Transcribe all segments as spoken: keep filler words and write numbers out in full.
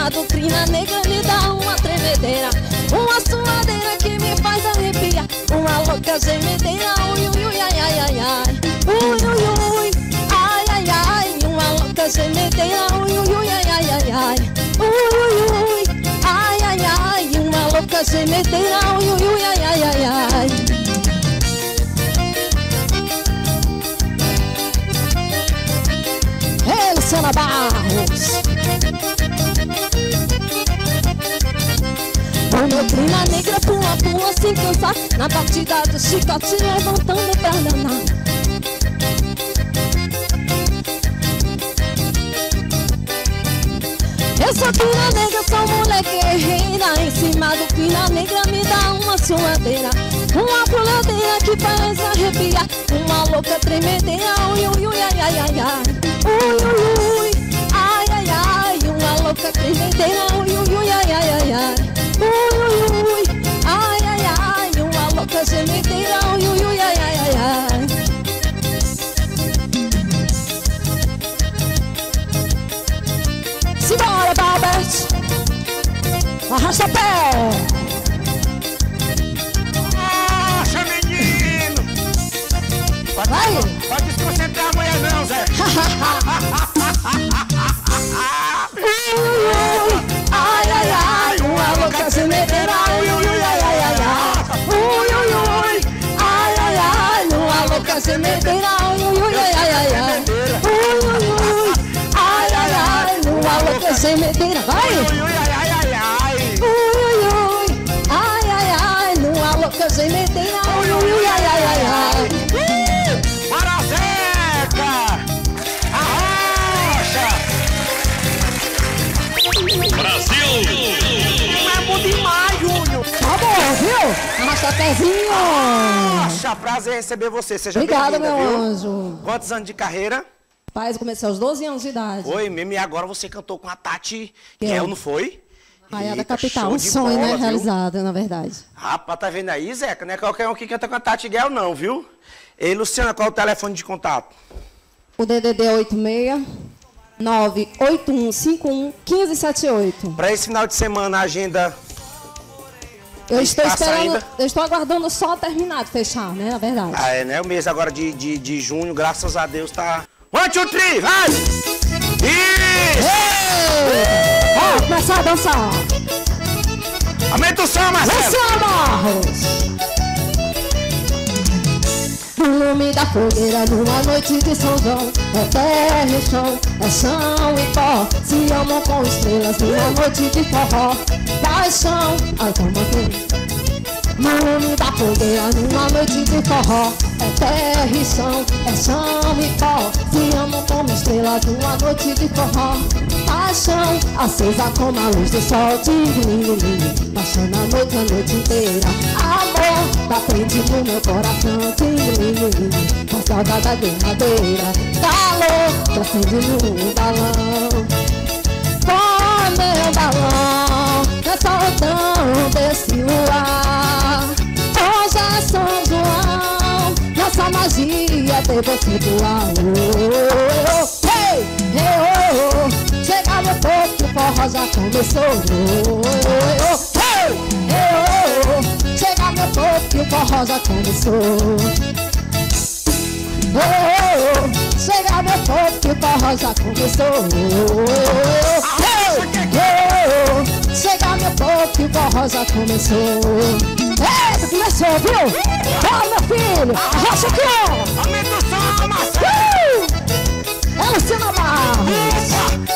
cima do crina negra me dá uma tremedeira, uma suadeira que me faz arrepiar, uma louca gemedeira, ui, ui, ui, ai, ai, ai, ai, ui, ui, ui, ai, ai, ai, uma louca gemedeira, ui, ui, ui, ai, ai, ai, ai, ui, ui, ui, ai, ai, ai, uma louca gemedeira, ui, ui, ui, ai, ai, ai, ai. Ei, Luciana Barros. O meu crina negra pula, pula sem cansar, na batida do chicote levantando pra danar. Eu sou crina negra, sou mulher guerreira, em cima do crina negra me dá uma suadeira, uma puladeira que faz arrepiar, uma louca tremedeira, ui, ui, ui, ai, ai, ai, ai, ui, ui, ui, ai, ai, ai, uma louca tremedeira, ui, ui, ui, ai, ai, ai, ai, ui, ui, ui, ai, ai, ai, uma louca gemedeira, ui, ui, ui, ai, ai, ai, ai. Simbora, Balbert! Arrasta pé! Nossa, menino! Pode, vai! Pode desconcentrar a mulher não, Zé! Ai, ai, ai, uma louca gemedeira, ui, ui, ui, ai, ai, ai, ai, ui, ui, ui, ai, ai, ai, uma louca gemedeira, ui, ui, ui, ai, ai, ai, ai, ui, ui, ui, ai, ai, ai, uma louca gemedeira, vai! Ui, ui, ai, ai, ai, ai! Ui, ui, ui, ai, ai, ai, uma louca gemedeira, ui, ui, ui, ai, ai, ai, ai. Bora, Zeca! Arrocha! Brasil! Não é bom demais, Júnior! Tá bom, viu? Arrasta pezinho! Poxa, prazer receber você. Seja Obrigada, bem-vinda, meu viu? anjo. Quantos anos de carreira? Paz, eu comecei aos doze anos de idade. Foi mesmo, e agora você cantou com a Tati Eu. Gel, não foi? Raia da Eita, Capital, show um de sonho, bola, né? viu? Realizado, na verdade. Rapaz, tá vendo aí, Zeca? Não é qualquer um que canta com a Tati Gel, não, viu? Ei, Luciana, qual é o telefone de contato? O D D D é oito seis nove oito um cinco um um cinco sete oito. Pra esse final de semana, a agenda... Eu estou Tá esperando, saindo? eu estou aguardando só terminar de fechar, né? Na verdade. Ah, é, né? O mês agora de, de, de junho, graças a Deus, tá... One, two, three, vai! Isso! Ei! Ó, começar a dançar. Aumenta o som, Marcelo! Luciana Barros. No lume da fogueira, numa noite de São João, é terra e chão, é chão e pó, se amam com estrelas, numa noite de forró, paixão, ai como aqui. No lume da fogueira, numa noite de forró, é terra e chão, é chão e pó, se amam como estrelas, numa noite de forró, paixão, acesa como a luz do sol, tingling, passando a noite, a noite inteira, amor, batendo no meu coração, tingling, com saudade de madeira, calor, acende no balão, com meu balão, é soltão desse luar, hoje é São João, nossa magia de você voar, oh, oh, oh, hey, hey, oh, oh. Chega meu povo que o forró já começou, oh, oh, oh, hey, hey, oh, oh. Chega meu povo que o forró já começou, oh, oh, oh. Chega meu povo que o forró já começou, oh, oh, oh, hey, hey, oh, oh. Chega meu povo que o forró já começou. Eita, começou, viu? Bora, meu filho, arrocha aqui, ó. Aumenta o som, Marcelo! Uh! É Luciana Barros.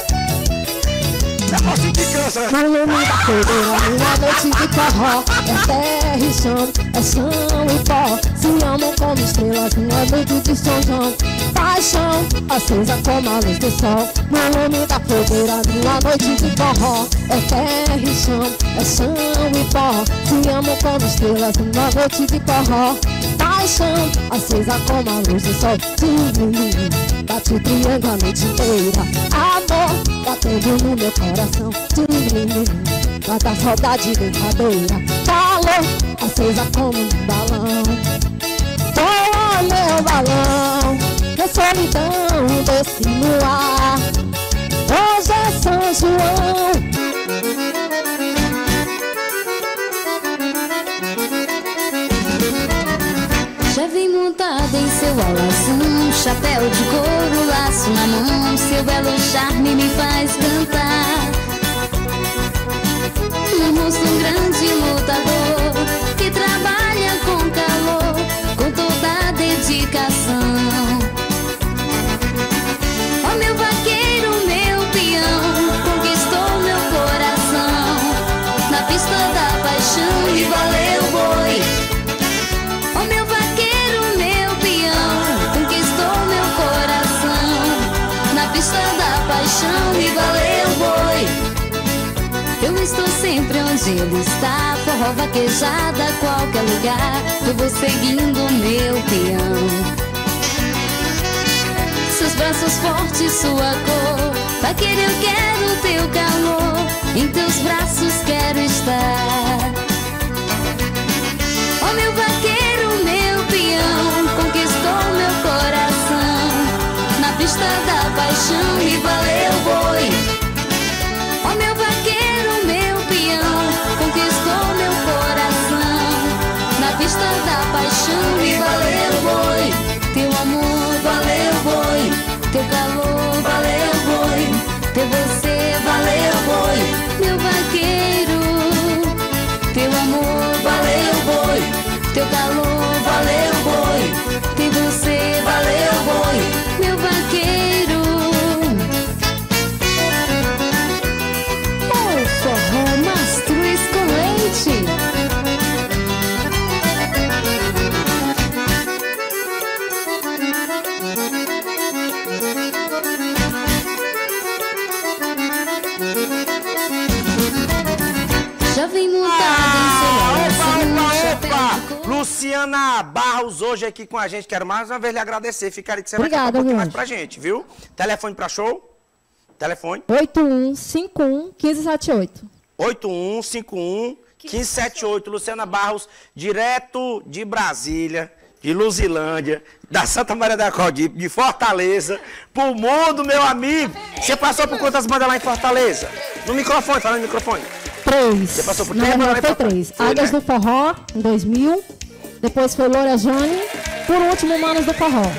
É assim que cansa, né? No lume da fogueira, numa noite de forró, é terra e chão, é chão e pó, se amam como estrelas, numa noite de São João, paixão, acesa como a luz do sol. No lume da fogueira, numa noite de forró, é terra e chão, é chão e pó, se amam como estrelas, numa noite de forró, paixão, acesa como a luz do sol. Sim, bate o triângulo a noite inteira, amor, batendo no meu coração, mata a saudade verdadeira, calor, acesa como um balão, voa meu balão, que solidão desse luar, hoje é São João, chapéu de couro, laço na mão, seu belo charme me faz cantar. No rosto um grande lutador que trabalha com calor, com toda a dedicação. Ó meu vaqueiro, meu peão, conquistou meu coração na pista da paixão e valeu boi. Ó meu vaqueiro, meu peão, conquistou meu coração na pista da paixão e valeu boi. Eu estou sempre onde ele está, forró, vaquejada, qualquer lugar, eu vou seguindo meu peão. Seus braços fortes, sua cor, vaqueiro, eu quero teu calor, em teus braços quero estar. Ó meu vaqueiro, meu peão, conquistou meu coração na pista da paixão e valeu boi. Ó meu vaqueiro, meu peão, conquistou meu coração na pista da paixão e valeu boi. Teu amor valeu boi, teu calor valeu boi, ter você valeu boi. Meu vaqueiro, teu amor valeu boi, teu calor valeu boi, ter você valeu boi. Meu vaqueiro, oh, forró mastruz com leite. Já vem montado Ah, em seu opa, chapéu opa, de couro. Luciana Barros hoje aqui com a gente. Quero mais uma vez lhe agradecer. Ficaria que você vai Obrigada, cantar um pouquinho viu, mais pra gente, viu? Telefone pra show? Telefone? oito um cinco um, um cinco sete oito. oito um cinco um, um cinco sete oito. Luciana Barros, direto de Brasília, de Luzilândia, da Santa Maria da Codipe, de Fortaleza, pro mundo, meu amigo. Você passou por quantas bandas lá em Fortaleza? No microfone, fala no microfone. Três. Você passou por Na três verdade, bandas lá foi em três. Fortaleza? Águias Foi, né? do Forró, em dois mil. Depois foi Loura Jane. Por último, Manos do Forró.